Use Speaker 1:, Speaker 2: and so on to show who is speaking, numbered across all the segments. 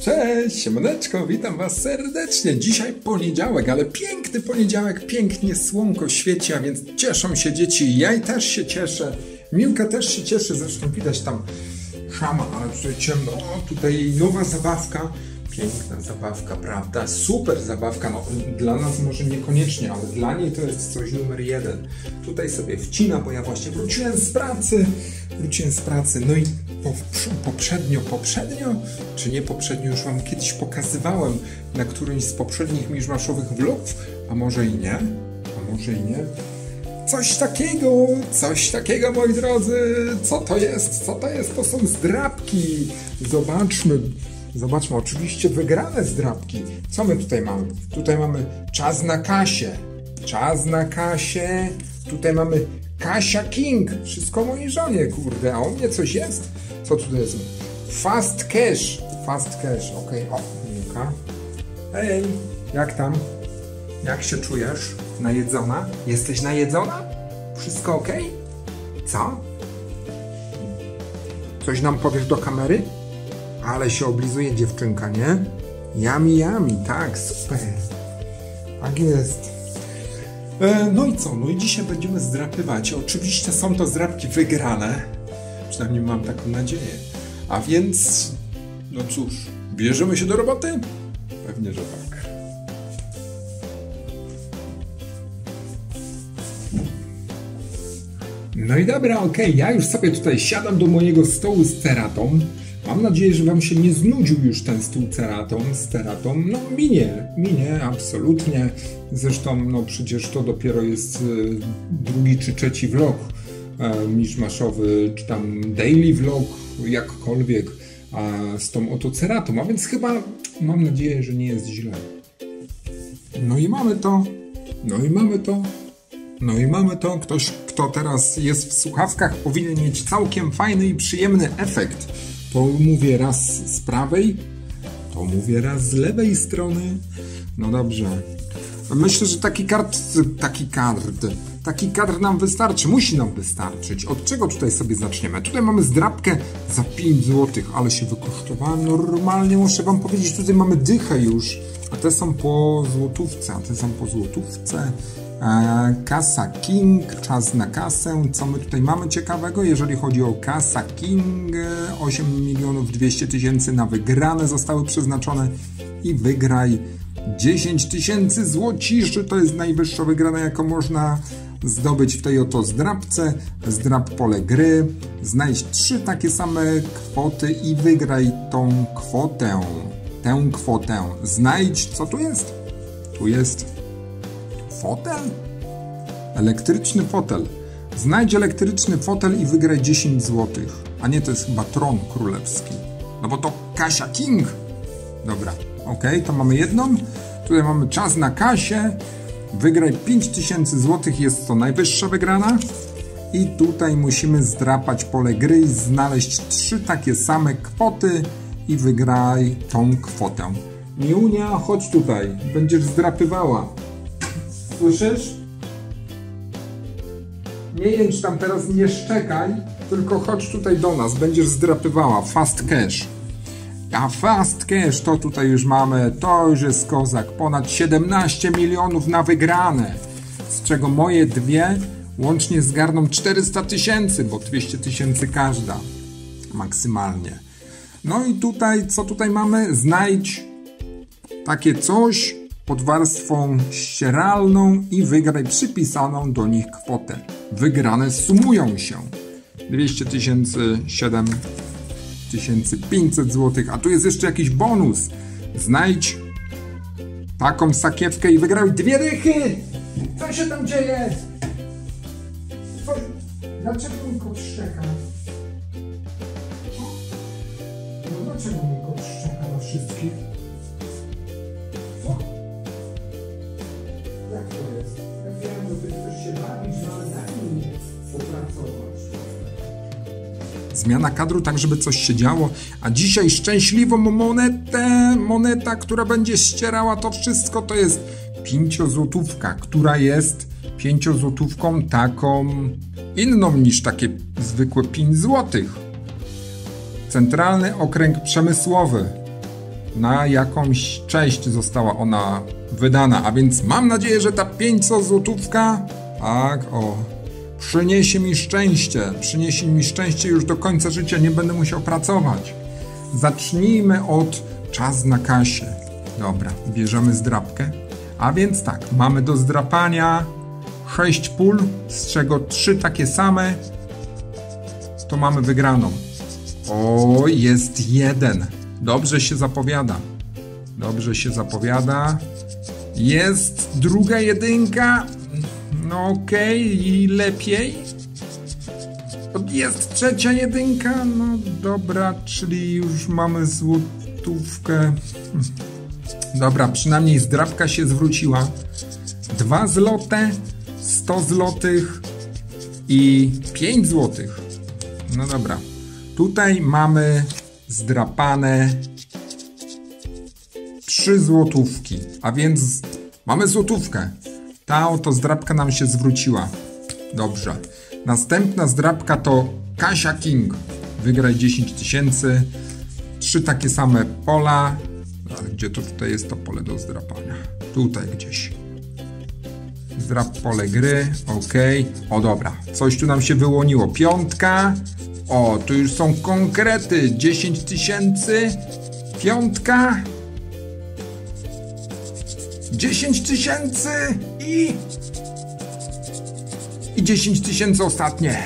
Speaker 1: Cześć, siemaneczko, witam was serdecznie. Dzisiaj poniedziałek, ale piękny poniedziałek, pięknie słonko świeci, a więc cieszą się dzieci. Ja też się cieszę, Miłka też się cieszy, zresztą widać tam Szama, ale tutaj ciemno. O, tutaj nowa zabawka, piękna zabawka, prawda? Super zabawka, no dla nas może niekoniecznie, ale dla niej to jest coś numer jeden. Tutaj sobie wcina, bo ja właśnie wróciłem z pracy, no i poprzednio, czy nie poprzednio, już wam kiedyś pokazywałem na którymś z poprzednich miszmaszowych vlogów, a może i nie, Coś takiego, moi drodzy, co to jest? To są zdrabki, zobaczmy, oczywiście wygrane zdrabki. Co my tutaj mamy? Tutaj mamy czas na kasie, tutaj mamy Kasia King, wszystko mojej żonie, kurde, a u mnie coś jest? Co tutaj jest? Fast cash, okej, o, Miłka. Hej, jak tam? Jak się czujesz? Najedzona? Jesteś najedzona? Wszystko ok? Co? Coś nam powiesz do kamery? Ale się oblizuje dziewczynka, nie? Yummy, tak, super. Tak jest. No i co? No i dzisiaj będziemy zdrapywać. Oczywiście są to zdrapki wygrane. Przynajmniej mam taką nadzieję. A więc, no cóż, bierzemy się do roboty? Pewnie, że tak. No i dobra, okej, ja już sobie tutaj siadam do mojego stołu z ceratą. Mam nadzieję, że wam się nie znudził już ten stół z ceratą. No minie, absolutnie. Zresztą, no przecież to dopiero jest drugi czy trzeci vlog miszmaszowy, czy tam daily vlog, jakkolwiek, z tą oto ceratą. A więc chyba, mam nadzieję, że nie jest źle. No i mamy to. Ktoś, kto teraz jest w słuchawkach, powinien mieć całkiem fajny i przyjemny efekt. To mówię raz z prawej, to mówię raz z lewej strony. No dobrze. Myślę, że taki kadr nam wystarczy, musi nam wystarczyć. Od czego tutaj sobie zaczniemy? Tutaj mamy zdrabkę za 5 zł, ale się wykosztowałem normalnie, muszę wam powiedzieć, tutaj mamy dychę już, a te są po złotówce. Kasa King, czas na kasę. Co my tutaj mamy ciekawego? Jeżeli chodzi o Kasa King, 8 200 000 na wygrane zostały przeznaczone i wygraj 10 000 złociszy. To jest najwyższa wygrana, jaką można zdobyć w tej oto zdrabce. Zdrab pole gry. Znajdź 3 takie same kwoty i wygraj tą kwotę. Tę kwotę. Znajdź, co tu jest? Tu jest fotel? Elektryczny fotel. Znajdź elektryczny fotel i wygraj 10 zł. A nie, to jest chyba tron królewski. No bo to Kasia King. Dobra, okej, to mamy jedną. Tutaj mamy czas na kasie. Wygraj 5000 zł, jest to najwyższa wygrana. I tutaj musimy zdrapać pole gry i znaleźć 3 takie same kwoty i wygraj tą kwotę. Miunia, chodź tutaj, będziesz zdrapywała. Słyszysz? Nie jęcz tam teraz, nie szczekaj, tylko chodź tutaj do nas, będziesz zdrapywała. Fast cash. A fast cash to tutaj już mamy, to już jest kozak. Ponad 17 milionów na wygrane. Z czego moje dwie łącznie zgarną 400 000, bo 200 000 każda. Maksymalnie. No i tutaj, co tutaj mamy? Znajdź takie coś pod warstwą ścieralną i wygraj przypisaną do nich kwotę. Wygrane sumują się. 200 000, 7500 zł. A tu jest jeszcze jakiś bonus. Znajdź taką sakiewkę i wygraj 2 dychy. Co się tam dzieje? Dlaczego mi kot szczeka? No dlaczego mi kot szczeka na wszystkich? Jak to jest? Ja wiem, że ty chcesz się bawić, no ale daj mi popracować. Zmiana kadru, tak żeby coś się działo. A dzisiaj szczęśliwą moneta, która będzie ścierała to wszystko, to jest 5-złotówka, która jest 5-złotówką taką inną niż takie zwykłe 5 złotych. Centralny Okręg Przemysłowy. Na jakąś cześć została ona wydana, a więc mam nadzieję, że ta 500 złotówka, tak, o, przyniesie mi szczęście już do końca życia, nie będę musiał pracować. Zacznijmy od czas na kasie. Dobra, bierzemy zdrabkę, a więc tak, mamy do zdrapania 6 pól, z czego 3 takie same, to mamy wygraną. O, jest 1. Dobrze się zapowiada. Jest druga jedynka. No okej, i lepiej. Jest trzecia jedynka. No dobra, czyli już mamy złotówkę. Dobra, przynajmniej zdrabka się zwróciła. 2 złote, 100 złotych i 5 złotych. No dobra. Tutaj mamy zdrapane 3 złotówki, a więc mamy złotówkę. Ta oto zdrabka nam się zwróciła. Dobrze. Następna zdrabka to Kasia King. Wygraj 10 000. 3 takie same pola. A gdzie to tutaj jest to pole do zdrapania? Tutaj gdzieś. Zdrap pole gry. Ok. O dobra. Coś tu nam się wyłoniło. 5. O, tu już są konkrety. 10 000. 5. 10 000 i 10 000 ostatnie.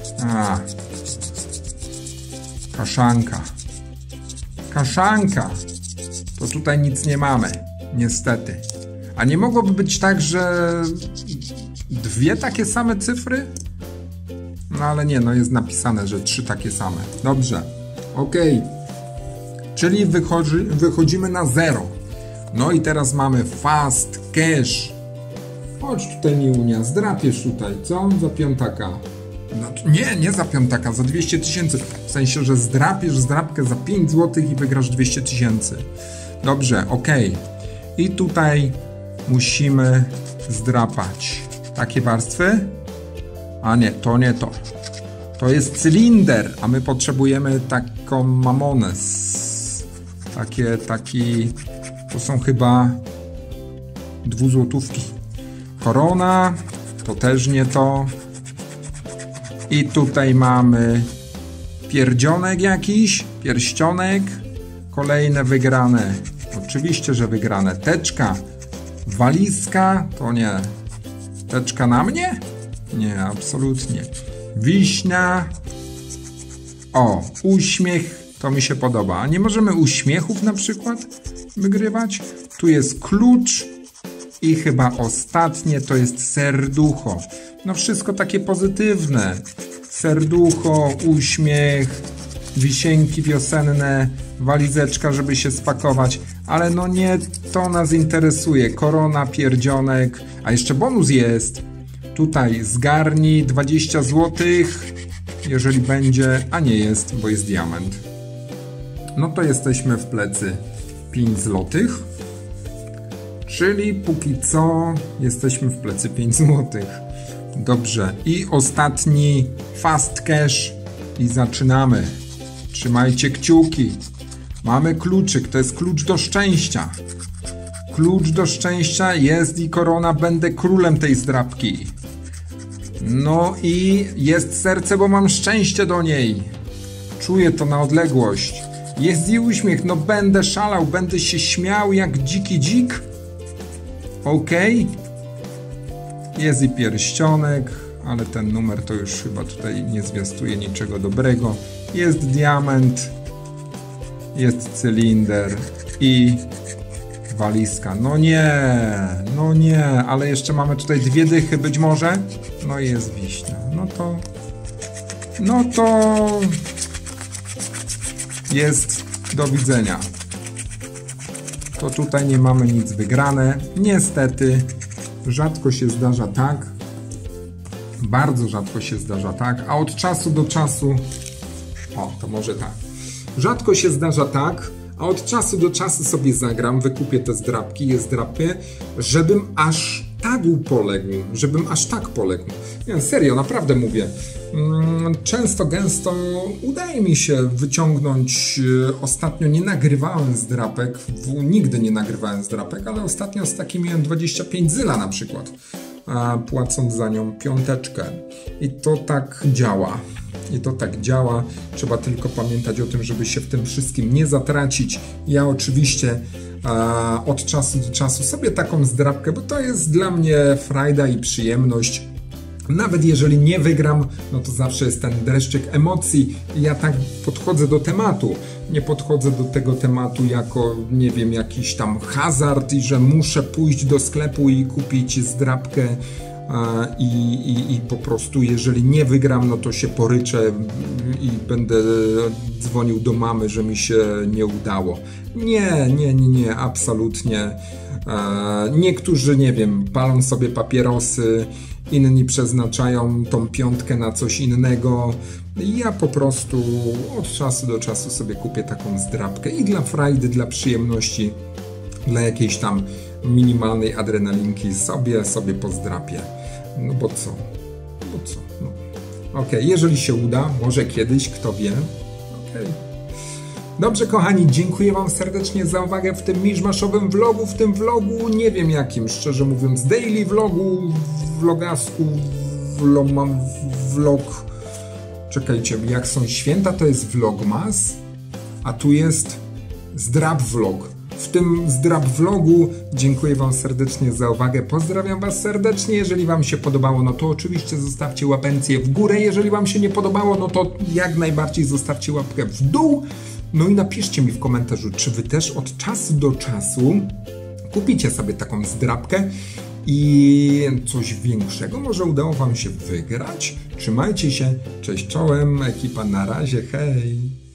Speaker 1: Kaszanka. To tutaj nic nie mamy, niestety. A nie mogłoby być tak, że 2 takie same cyfry? No ale nie, no jest napisane, że 3 takie same. Dobrze, okej. Czyli wychodzimy na 0. No i teraz mamy fast cash. Chodź tutaj, Miłunia, zdrapiesz tutaj, co? Za 5. No, nie za 5, za 200 000. W sensie, że zdrapiesz zdrapkę za 5 zł i wygrasz 200 000. Dobrze, okej. I tutaj musimy zdrapać takie warstwy. A nie, to nie to. To jest cylinder, a my potrzebujemy taką mamonę. Taki... To są chyba 2 złotówki. Korona, to też nie to. I tutaj mamy pierścionek jakiś, pierścionek. Kolejne wygrane. Oczywiście, że wygrane. Teczka, walizka, to nie. Teczka na mnie? Nie, absolutnie. Wiśnia. O, uśmiech, to mi się podoba. A nie możemy uśmiechów na przykład wygrywać? Tu jest klucz i chyba ostatnie to jest serducho. No wszystko takie pozytywne. Serducho, uśmiech, wisienki wiosenne, walizeczka, żeby się spakować. Ale no nie to nas interesuje. Korona, pierścionek, a jeszcze bonus jest. Tutaj zgarnij 20 zł, jeżeli będzie, a nie jest, bo jest diament. No to jesteśmy w plecy 5 złotych. Czyli póki co jesteśmy w plecy 5 złotych. Dobrze. I ostatni fast cash. I zaczynamy. Trzymajcie kciuki. Mamy kluczyk. To jest klucz do szczęścia. Klucz do szczęścia jest i korona. Będę królem tej zdrabki. No i jest serce, bo mam szczęście do niej. Czuję to na odległość. Jest i uśmiech. No będę szalał. Będę się śmiał jak dziki dzik. Okej. Jest i pierścionek, ale ten numer to już chyba tutaj nie zwiastuje niczego dobrego. Jest diament, jest cylinder i walizka. No nie, ale jeszcze mamy tutaj 2 dychy być może. No i jest wiśnia. No to jest do widzenia. To tutaj nie mamy nic wygrane. Niestety, rzadko się zdarza tak. Bardzo rzadko się zdarza tak. A od czasu do czasu... O, to może tak. Rzadko się zdarza tak, a od czasu do czasu sobie zagram, wykupię te zdrapki, je zdrapię, żebym aż tak poległ, żebym aż tak poległ. Nie, serio, naprawdę mówię. Często, gęsto udaje mi się wyciągnąć. Ostatnio nie nagrywałem zdrapek, nigdy nie nagrywałem zdrapek, ale ostatnio z takim miałem 25 zyla na przykład, płacąc za nią 5. I to tak działa. Trzeba tylko pamiętać o tym, żeby się w tym wszystkim nie zatracić. Ja oczywiście od czasu do czasu sobie taką zdrapkę, bo to jest dla mnie frajda i przyjemność. Nawet jeżeli nie wygram, no to zawsze jest ten dreszczyk emocji i ja tak podchodzę do tematu. Nie podchodzę do tego tematu jako, nie wiem, jakiś tam hazard i że muszę pójść do sklepu i kupić zdrapkę i po prostu jeżeli nie wygram, no to się poryczę i będę dzwonił do mamy, że mi się nie udało. Nie, absolutnie. Niektórzy, nie wiem, palą sobie papierosy, inni przeznaczają tą 5 na coś innego. Ja po prostu od czasu do czasu sobie kupię taką zdrapkę i dla frajdy, dla przyjemności, dla jakiejś tam minimalnej adrenalinki sobie pozdrapię. No bo co? No. Okej, jeżeli się uda, może kiedyś, kto wie. Okej. Dobrze, kochani, dziękuję Wam serdecznie za uwagę w tym miszmaszowym vlogu, nie wiem jakim, szczerze mówiąc, daily vlogu, vlogasku, mam vlog. Czekajcie, jak są święta, to jest vlogmas, a tu jest zdrap vlog. W tym zdrap vlogu dziękuję Wam serdecznie za uwagę, pozdrawiam Was serdecznie, jeżeli Wam się podobało, no to oczywiście zostawcie łapencję w górę, jeżeli Wam się nie podobało, no to jak najbardziej zostawcie łapkę w dół, no i napiszcie mi w komentarzu, czy Wy też od czasu do czasu kupicie sobie taką zdrapkę i coś większego może udało Wam się wygrać. Trzymajcie się, cześć czołem, ekipa, na razie, hej!